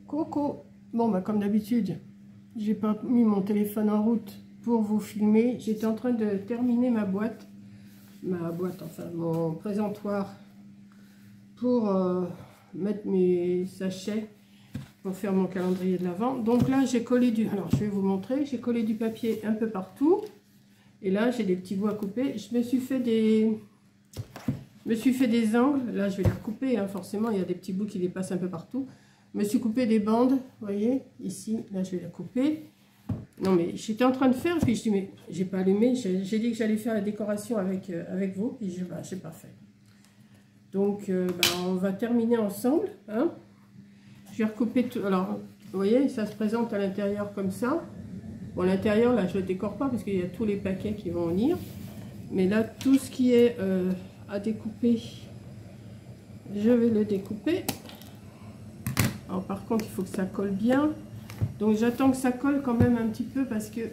Coco. Bon, bah, comme d'habitude, j'ai pas mis mon téléphone en route pour vous filmer. J'étais en train de terminer ma boîte, enfin mon présentoir pour mettre mes sachets pour faire mon calendrier de l'Avent. Donc là, j'ai collé du... Alors, je vais vous montrer. J'ai collé du papier un peu partout. Et là, j'ai des petits bouts à couper. Je me suis fait des angles. Là, je vais les recouper. Hein, forcément, il y a des petits bouts qui dépassent un peu partout. Je me suis coupé des bandes. Vous voyez, ici. Là, je vais la couper. Non, mais j'étais en train de faire. Puis je dis, mais j'ai pas allumé. J'ai dit que j'allais faire la décoration avec vous. Puis je n'ai pas fait. Donc, on va terminer ensemble. Hein. Je vais recouper tout. Alors, vous voyez, ça se présente à l'intérieur comme ça. Bon, l'intérieur, là, je ne le décore pas parce qu'il y a tous les paquets qui vont venir. Mais là, tout ce qui est à découper, je vais le découper. Alors, par contre, il faut que ça colle bien. Donc, j'attends que ça colle quand même un petit peu parce que... Vous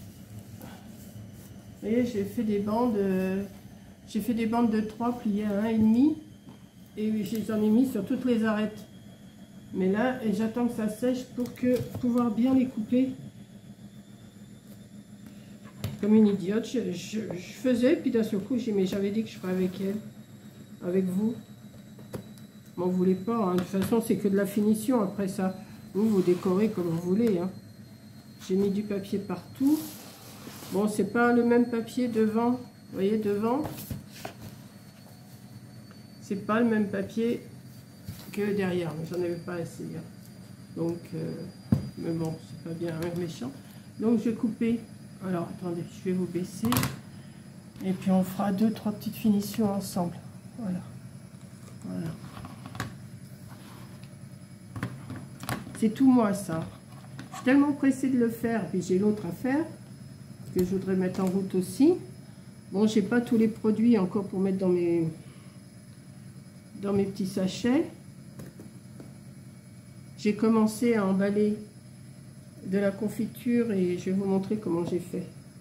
voyez, j'ai fait des bandes de 3 pliées à 1,5. Et j'en ai mis sur toutes les arêtes. Mais là, j'attends que ça sèche pour pouvoir bien les couper. Comme une idiote, je faisais, puis d'un seul coup, j'avais dit que je ferais avec elle, avec vous. M'en voulez pas, hein. De toute façon, c'est que de la finition. Après ça, vous décorez comme vous voulez. Hein. J'ai mis du papier partout. Bon, c'est pas le même papier devant. Vous voyez, devant. C'est pas le même papier que derrière, mais j'en avais pas assez. Hein. Donc, mais bon, c'est pas bien méchant. Donc, je vais couper. Alors, attendez, je vais vous baisser. Et puis, on fera 2-3 petites finitions ensemble. Voilà. Voilà. C'est tout moi, ça. Je suis tellement pressée de le faire. Et puis, j'ai l'autre à faire que je voudrais mettre en route aussi. Bon, j'ai pas tous les produits encore pour mettre dans mes petits sachets. J'ai commencé à emballer de la confiture et je vais vous montrer comment j'ai fait.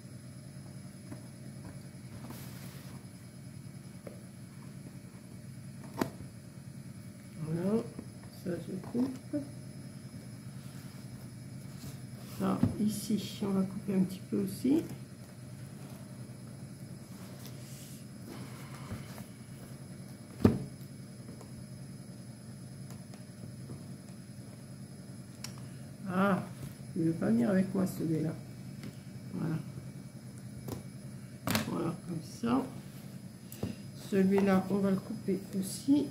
Voilà, ça je coupe. Ça, ici, on va couper un petit peu aussi. Ah, il ne veut pas venir avec moi celui-là. Voilà. Voilà, comme ça. Celui-là, on va le couper aussi.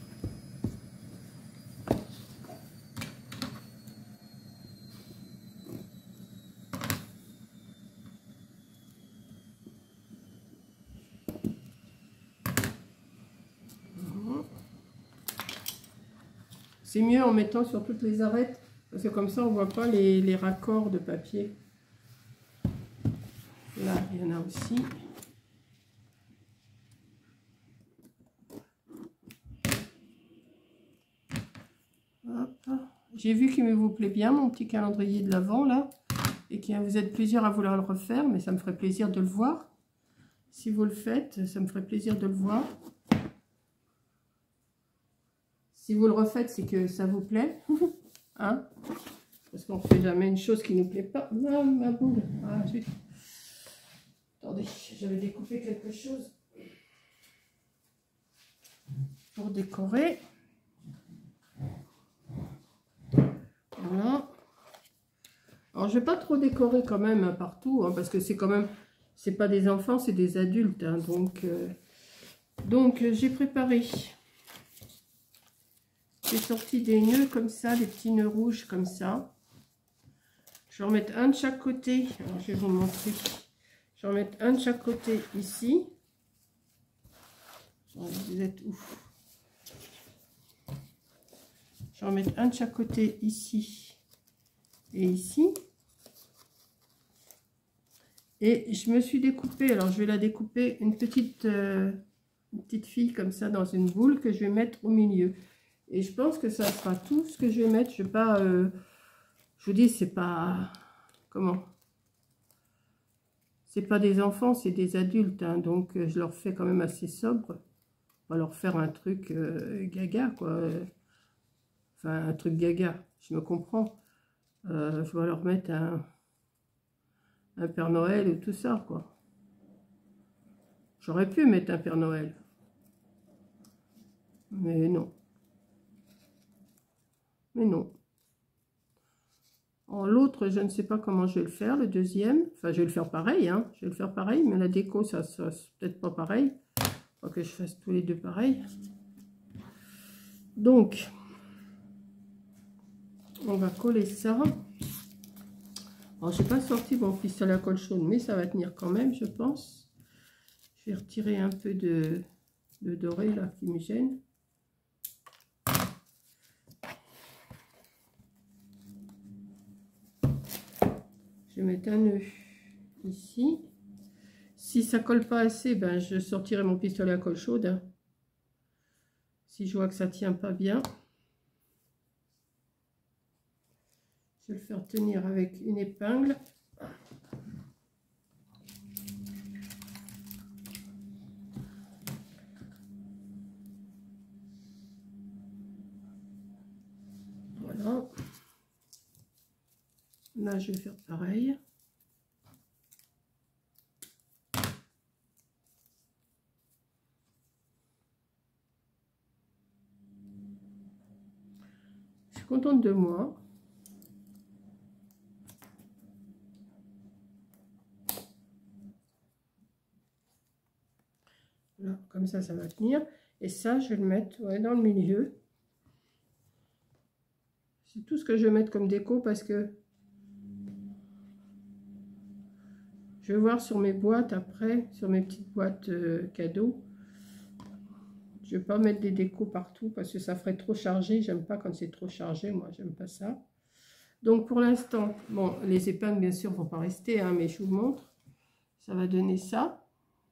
C'est mieux en mettant sur toutes les arêtes, parce que comme ça on ne voit pas les raccords de papier. Là, il y en a aussi. J'ai vu qu'il vous plaît bien mon petit calendrier de l'Avent là, et que vous êtes plusieurs à vouloir le refaire, mais ça me ferait plaisir de le voir. Si vous le faites, ça me ferait plaisir de le voir. Si vous le refaites, c'est que ça vous plaît. Hein? Parce qu'on ne fait jamais une chose qui ne nous plaît pas. Non, ma boule. Ah, zut. Attendez, j'avais découpé quelque chose pour décorer. Voilà. Alors, je ne vais pas trop décorer quand même hein, partout, hein, parce que c'est quand même, c'est pas des enfants, c'est des adultes. Hein, donc j'ai préparé. J'ai sorti des nœuds comme ça, des petits nœuds rouges comme ça. Je vais en mettre un de chaque côté. Alors, je vais vous montrer. Je vais en mettre un de chaque côté ici. Vous êtes ouf. Je vais en mettre un de chaque côté ici et ici. Et je me suis découpé. Alors, je vais la découper une petite fille comme ça dans une boule que je vais mettre au milieu. Et je pense que ça sera tout ce que je vais mettre. Je vais pas... je vous dis, c'est pas... Comment? C'est pas des enfants, c'est des adultes. Hein, donc, je leur fais quand même assez sobre. On va leur faire un truc gaga, quoi. Enfin, un truc gaga. je me comprends. Je vais leur mettre un Père Noël et tout ça, quoi. J'aurais pu mettre un Père Noël. Mais non. Mais non. L'autre, je ne sais pas comment je vais le faire, le deuxième. Enfin, je vais le faire pareil, hein. Je vais le faire pareil, mais la déco, ça c'est peut-être pas pareil. Il faut que je fasse tous les deux pareil. Donc, on va coller ça. Alors, je n'ai pas sorti mon pistolet à colle chaude, mais ça va tenir quand même, je pense. Je vais retirer un peu de doré, là, qui me gêne. Je vais mettre un nœud ici. Si ça colle pas assez, ben, je sortirai mon pistolet à colle chaude. Hein. Si je vois que ça tient pas bien. Je vais le faire tenir avec une épingle. Voilà. Là, je vais faire pareil. Je suis contente de moi. Là, comme ça, ça va tenir. Et ça, je vais le mettre dans le milieu. C'est tout ce que je vais mettre comme déco parce que je vais voir sur mes boîtes après, sur mes petites boîtes cadeaux. Je ne vais pas mettre des décos partout parce que ça ferait trop chargé. J'aime pas quand c'est trop chargé, moi, j'aime pas ça. Donc pour l'instant, bon, les épingles bien sûr vont pas rester, hein, mais je vous montre. Ça va donner ça.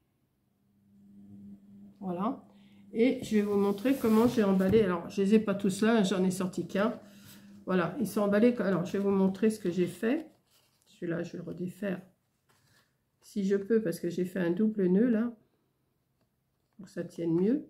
Voilà. Et je vais vous montrer comment j'ai emballé. Alors, je les ai pas tous là, j'en ai sorti qu'un. Voilà, ils sont emballés. Alors, je vais vous montrer ce que j'ai fait. Celui-là, je vais le redéfaire. Si je peux, parce que j'ai fait un double nœud là. Pour que ça tienne mieux.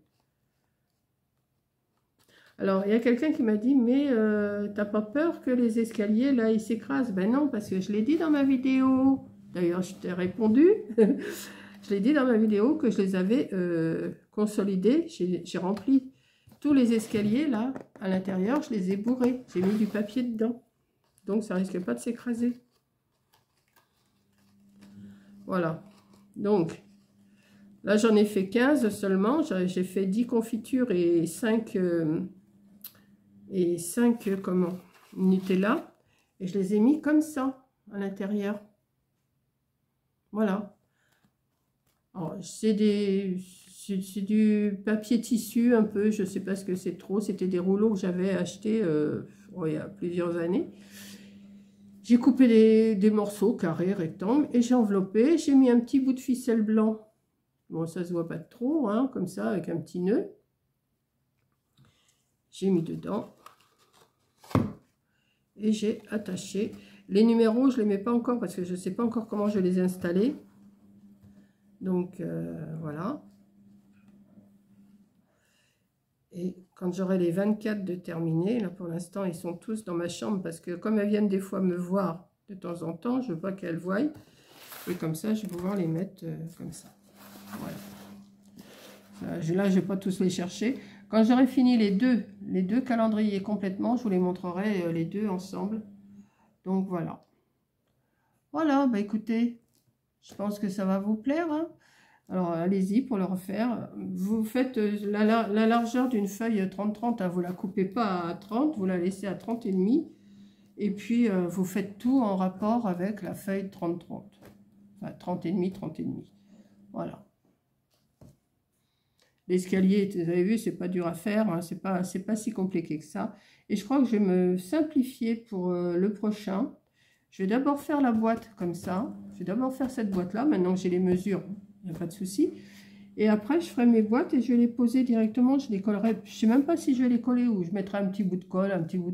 Alors, il y a quelqu'un qui m'a dit, mais t'as pas peur que les escaliers, là, ils s'écrasent? Ben non, parce que je l'ai dit dans ma vidéo. D'ailleurs, je t'ai répondu. Je l'ai dit dans ma vidéo que je les avais consolidés. J'ai rempli tous les escaliers, là, à l'intérieur. Je les ai bourrés. J'ai mis du papier dedans. Donc, ça risque pas de s'écraser. Voilà. Donc, là, j'en ai fait 15 seulement. J'ai fait 10 confitures et 5... comment, Nutella, et je les ai mis comme ça à l'intérieur. Voilà. C'est du papier tissu un peu, je sais pas ce que c'est trop. C'était des rouleaux que j'avais achetés il y a plusieurs années. J'ai coupé des morceaux carrés, rectangles, et j'ai enveloppé. J'ai mis un petit bout de ficelle blanc. Bon, ça se voit pas trop, hein, comme ça, avec un petit nœud. J'ai mis dedans. Et j'ai attaché. Les numéros, je ne les mets pas encore parce que je ne sais pas encore comment je vais les installer. Donc, voilà. Et quand j'aurai les 24 de terminés, là pour l'instant, ils sont tous dans ma chambre parce que comme elles viennent des fois me voir de temps en temps, je veux pas qu'elles voient. Et comme ça, je vais pouvoir les mettre comme ça. Voilà. Là, je ne vais pas tous les chercher. Quand j'aurai fini les deux calendriers complètement, je vous les montrerai les deux ensemble. Donc voilà. Voilà, bah écoutez, je pense que ça va vous plaire. Hein. Alors allez-y pour le refaire. Vous faites la largeur d'une feuille 30-30, hein, vous ne la coupez pas à 30, vous la laissez à 30,5. Et puis vous faites tout en rapport avec la feuille 30-30. Enfin 30,5, 30,5. Voilà. L'escalier, vous avez vu, c'est pas dur à faire, hein, c'est pas si compliqué que ça. Et je crois que je vais me simplifier pour le prochain. Je vais d'abord faire la boîte comme ça. Je vais d'abord faire cette boîte-là. Maintenant que j'ai les mesures, il n'y a pas de souci. Et après, je ferai mes boîtes et je vais les poser directement. Je les collerai. Je ne sais même pas si je vais les coller où. Je mettrai un petit bout de colle, un petit bout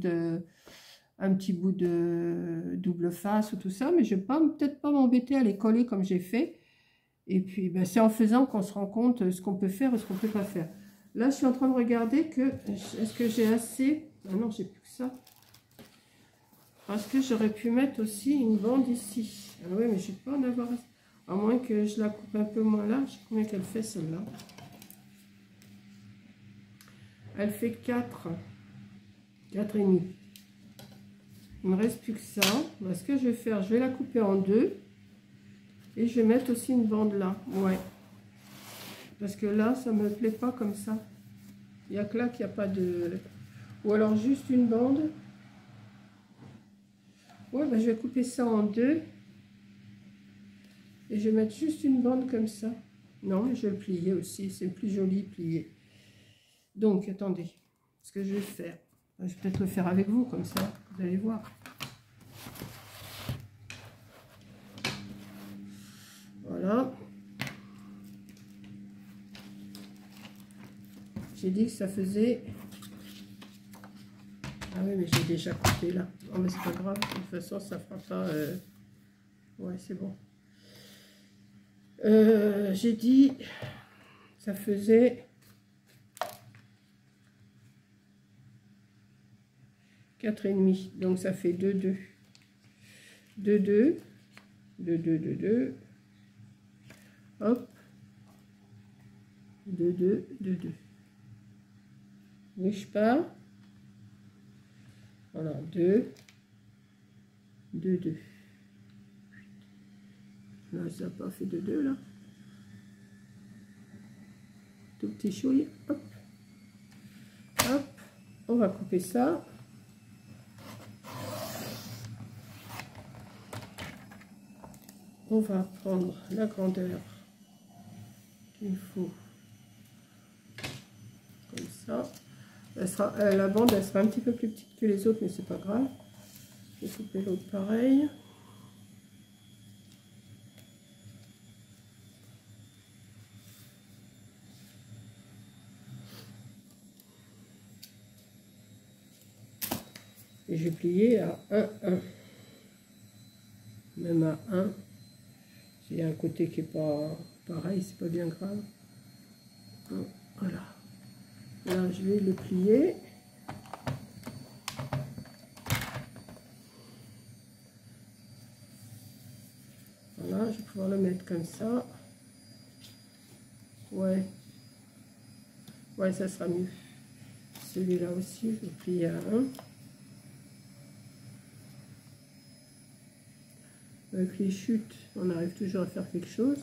de double face ou tout ça. Mais je ne vais peut-être pas m'embêter à les coller comme j'ai fait. Et puis, ben, c'est en faisant qu'on se rend compte ce qu'on peut faire et ce qu'on ne peut pas faire. Là, je suis en train de regarder que... Est-ce que j'ai assez... Ah non, j'ai plus que ça. Parce que j'aurais pu mettre aussi une bande ici. Ah oui, mais je ne vais pas en avoir. À moins que je la coupe un peu moins large. Combien qu'elle fait celle-là? Elle fait 4. 4,5. Il ne me reste plus que ça. Ben, ce que je vais faire, je vais la couper en deux. Et je vais mettre aussi une bande là. Ouais. Parce que là, ça ne me plaît pas comme ça. Il n'y a que là qu'il n'y a pas de... Ou alors juste une bande. Ouais, ben, je vais couper ça en deux. Et je vais mettre juste une bande comme ça. Non, mais je vais le plier aussi. C'est plus joli plié. Donc, attendez. Ce que je vais faire. Je vais peut-être le faire avec vous, comme ça. Vous allez voir. Voilà. J'ai dit que ça faisait... Ah oui, mais j'ai déjà coupé là. Non, mais c'est pas grave. De toute façon, ça fera pas... Ouais, c'est bon. J'ai dit... Ça faisait... 4,5. Donc, ça fait 2, 2. 2, 2. 2, 2, 2, 2. Hop. 2, 2, 2, 2. Bouge pas. Voilà, 2, 2, 2. Là, ça n'a pas fait de 2, là. Tout petit chouille. Hop. Hop. On va couper ça. On va prendre la grandeur qu'il faut. Comme ça. Elle sera, la bande, elle sera un petit peu plus petite que les autres, mais c'est pas grave. Je vais couper l'autre pareil. Et je vais plier à 1, 1. Même à 1. S'il y a un côté qui n'est pas pareil, c'est pas bien grave. Voilà. Là, je vais le plier. Voilà, je vais pouvoir le mettre comme ça. Ouais. Ouais, ça sera mieux. Celui-là aussi, je vais plier à 1. Avec les chutes, on arrive toujours à faire quelque chose.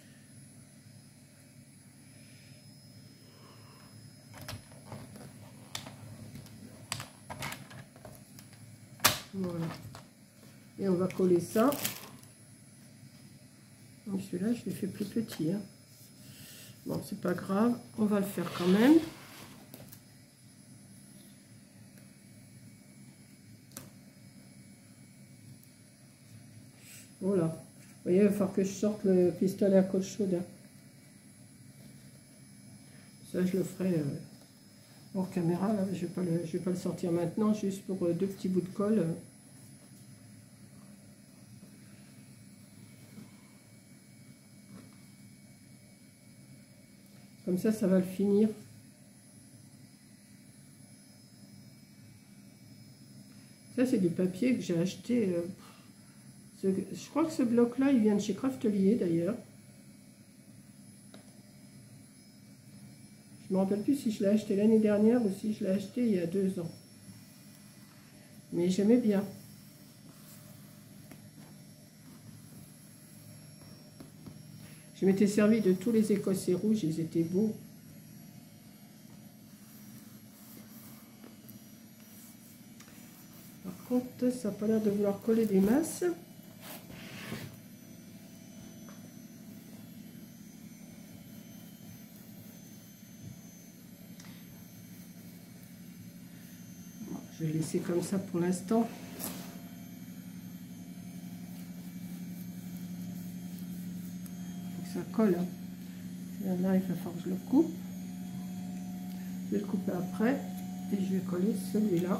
Voilà. Et on va coller ça. Donc celui-là, je l'ai fait plus petit. Hein. Bon, c'est pas grave. On va le faire quand même. Voilà. Vous voyez, il va falloir que je sorte le pistolet à colle chaude. Hein. Ça, je le ferai hors caméra. Là. Je vais pas le sortir maintenant, juste pour deux petits bouts de colle. Comme ça, ça va le finir. Ça, c'est du papier que j'ai acheté. Je crois que ce bloc-là, il vient de chez Craftelier, d'ailleurs. Je ne me rappelle plus si je l'ai acheté l'année dernière ou si je l'ai acheté il y a 2 ans. Mais j'aimais bien. Je m'étais servi de tous les écossais rouges, ils étaient beaux. Par contre, ça n'a pas l'air de vouloir coller des masses. Bon, je vais laisser comme ça pour l'instant. Ça colle. Hein. Là, il va falloir que je le coupe. Je vais le couper après et je vais coller celui-là.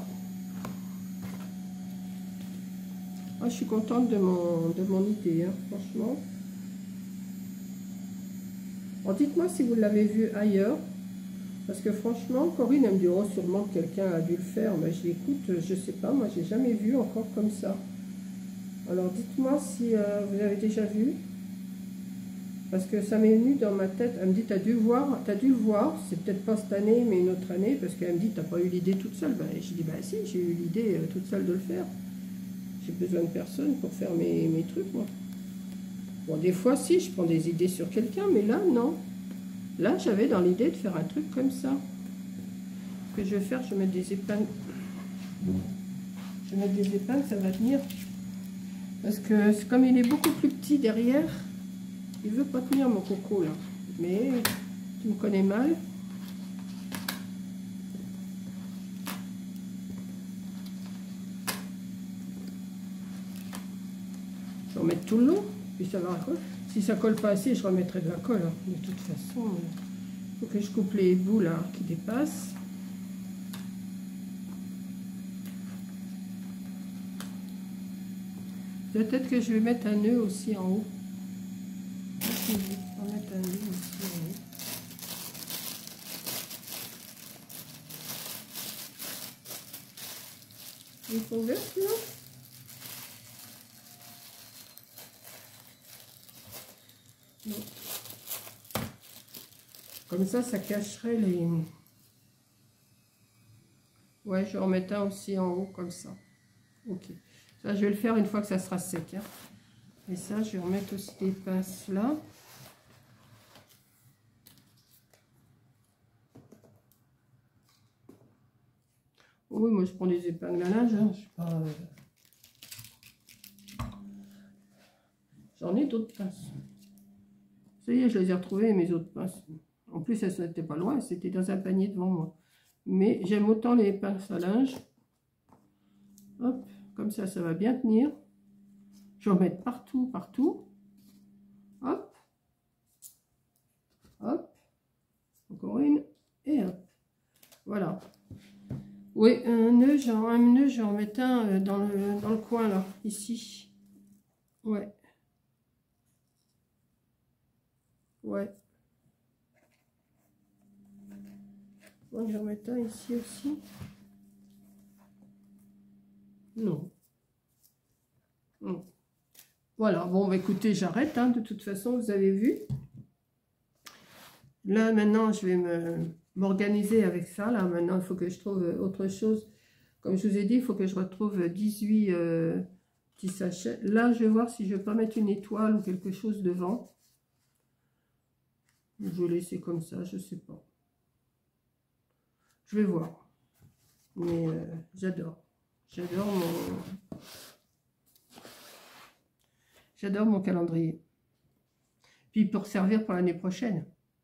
Ah, je suis contente de mon idée, hein, franchement. Bon, dites-moi si vous l'avez vu ailleurs Parce que franchement, Corinne, elle me dit, oh, sûrement que quelqu'un a dû le faire. Mais je dis, écoute, je sais pas, moi, j'ai jamais vu encore comme ça. Alors, dites-moi si vous avez déjà vu. Parce que ça m'est venu dans ma tête. Elle me dit, t'as dû le voir. C'est peut-être pas cette année, mais une autre année. Parce qu'elle me dit, t'as pas eu l'idée toute seule. Ben, je dis, bah si, j'ai eu l'idée toute seule de le faire. J'ai besoin de personne pour faire mes trucs, moi. Bon, des fois, si, je prends des idées sur quelqu'un, mais là, non. Là, j'avais dans l'idée de faire un truc comme ça. Ce que je vais faire, je vais mettre des épingles. Je vais mettre des épingles, ça va tenir. Parce que comme il est beaucoup plus petit derrière, il veut pas tenir mon coco, là. Mais tu me connais mal. Je vais en mettre tout le long, puis ça va coller. Si ça colle pas assez, je remettrai de la colle. Hein. De toute façon, il faut que je coupe les bouts là qui dépassent. Peut-être que je vais mettre un nœud aussi en haut. Je vais mettre un nœud aussi en haut. Ils sont verts là. Non. Comme ça cacherait les... Ouais, je vais en mettre un aussi en haut, comme ça. Ok. Ça, je vais le faire une fois que ça sera sec. Hein. Et ça, je vais remettre aussi des pinces là. Oui, moi, je prends des épingles à linge. Hein. Je sais pas... J'en ai d'autres pinces. Ça y est, je les ai retrouvées, mes autres pinces. En plus, elles n'étaient pas loin, c'était dans un panier devant moi. Mais j'aime autant les pinces à linge. Hop, comme ça, ça va bien tenir. Je vais en mettre partout, partout. Hop. Hop. Encore une. Et hop. Voilà. Oui, un nœud, je vais en mettre un dans le coin, là, ici. Ouais. Ouais. Bon, je vais en mettre un ici aussi. Non. Non. Voilà, bon, bah, écoutez, j'arrête, hein, de toute façon, vous avez vu. Là, maintenant, je vais m'organiser avec ça. Là, maintenant, il faut que je trouve autre chose. Comme je vous ai dit, il faut que je retrouve 18 petits sachets. Là, je vais voir si je ne vais pas mettre une étoile ou quelque chose devant. Je vais laisser comme ça, je ne sais pas. Je vais voir. Mais j'adore. J'adore mon calendrier. Puis pour servir pour l'année prochaine.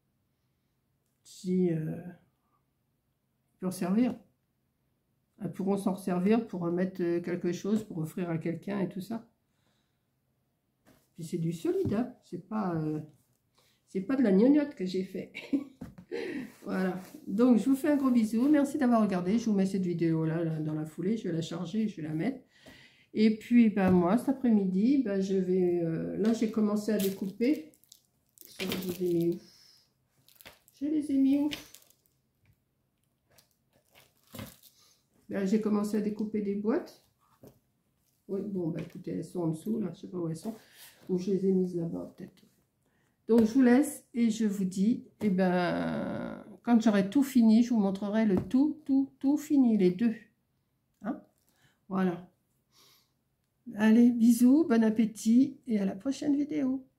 Si pour servir. Elles pourront s'en servir pour remettre quelque chose, pour offrir à quelqu'un et tout ça. Puis c'est du solide, hein. C'est pas de la gnognotte que j'ai fait. Voilà. Donc je vous fais un gros bisou. Merci d'avoir regardé. Je vous mets cette vidéo là dans la foulée. Je vais la charger, je vais la mettre. Et puis ben moi cet après-midi, ben, je vais là j'ai commencé à découper. Je les ai mis où? Ben, j'ai commencé à découper des boîtes. Oui, bon ben écoutez, elles sont en dessous là, je sais pas où elles sont. Ou je les ai mises là-bas peut-être. Donc je vous laisse et je vous dis, eh ben, quand j'aurai tout fini, je vous montrerai le tout fini, les deux. Hein? Voilà. Allez, bisous, bon appétit et à la prochaine vidéo.